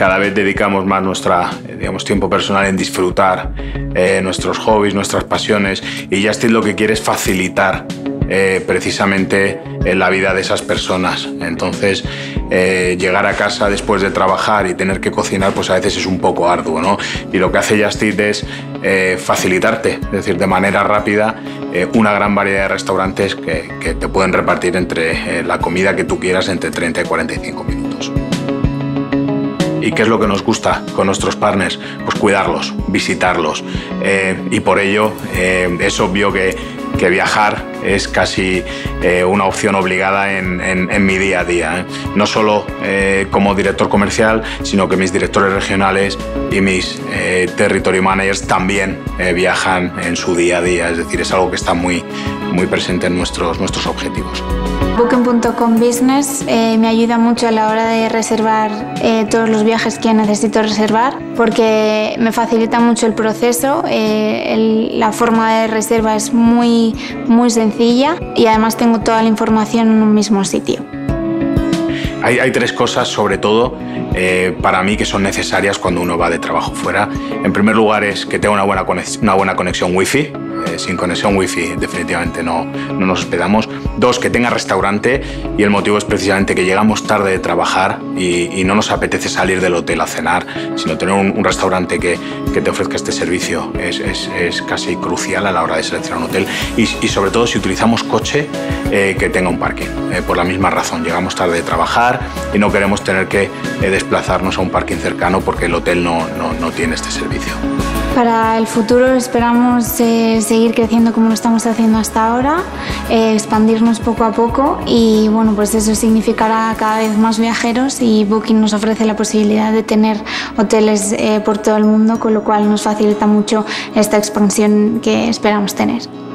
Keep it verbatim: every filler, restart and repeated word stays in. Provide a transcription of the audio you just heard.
cada vez dedicamos más nuestra, digamos, tiempo personal en disfrutar eh, nuestros hobbies, nuestras pasiones, y Just Eat lo que quiere es facilitar eh, precisamente eh, la vida de esas personas. Entonces, eh, llegar a casa después de trabajar y tener que cocinar, pues a veces es un poco arduo, ¿no? Y lo que hace Just Eat es eh, facilitarte, es decir, de manera rápida, eh, una gran variedad de restaurantes que, que te pueden repartir entre eh, la comida que tú quieras entre treinta y cuarenta y cinco minutos. ¿Y qué es lo que nos gusta con nuestros partners? Pues cuidarlos, visitarlos. Eh, y por ello eh, es obvio que, que viajar es casi eh, una opción obligada en, en, en mi día a día, ¿eh? No solo eh, como director comercial, sino que mis directores regionales y mis eh, territory managers también eh, viajan en su día a día. Es decir, es algo que está muy, muy presente en nuestros, nuestros objetivos. Booking punto com Business eh, me ayuda mucho a la hora de reservar eh, todos los viajes que necesito reservar, porque me facilita mucho el proceso, eh, el, la forma de reserva es muy, muy sencilla y además tengo toda la información en un mismo sitio. Hay, hay tres cosas, sobre todo, eh, para mí que son necesarias cuando uno va de trabajo fuera. En primer lugar es que tenga una buena conexión, una buena conexión wifi. Eh, sin conexión wifi definitivamente no, no nos hospedamos. Dos, que tenga restaurante, y el motivo es precisamente que llegamos tarde de trabajar y, y no nos apetece salir del hotel a cenar, sino tener un, un restaurante que, que te ofrezca este servicio es, es, es casi crucial a la hora de seleccionar un hotel. Y, y sobre todo si utilizamos coche, eh, que tenga un parking. Eh, por la misma razón, llegamos tarde de trabajar y no queremos tener que eh, desplazarnos a un parking cercano porque el hotel no, no, no tiene este servicio. Para el futuro esperamos eh, seguir creciendo como lo estamos haciendo hasta ahora, eh, expandirnos poco a poco y bueno, pues eso significará cada vez más viajeros, y Booking nos ofrece la posibilidad de tener hoteles eh, por todo el mundo, con lo cual nos facilita mucho esta expansión que esperamos tener.